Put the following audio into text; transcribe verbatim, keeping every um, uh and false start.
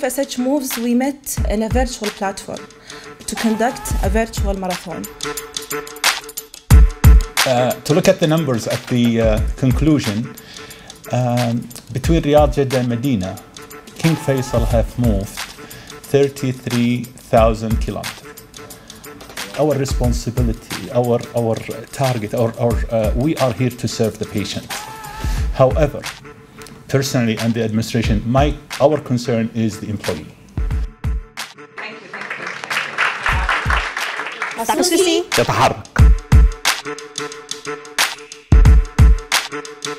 F S H moves, we met in a virtual platform to conduct a virtual marathon. Uh, to look at the numbers at the uh, conclusion, um, between Riyadh, Jeddah and Medina, King Faisal have moved thirty-three thousand kilometers. Our responsibility, our, our target, our, our, uh, we are here to serve the patient. However, personally and the administration, my, our concern is the employee. Thank you, thank you. يتحرك.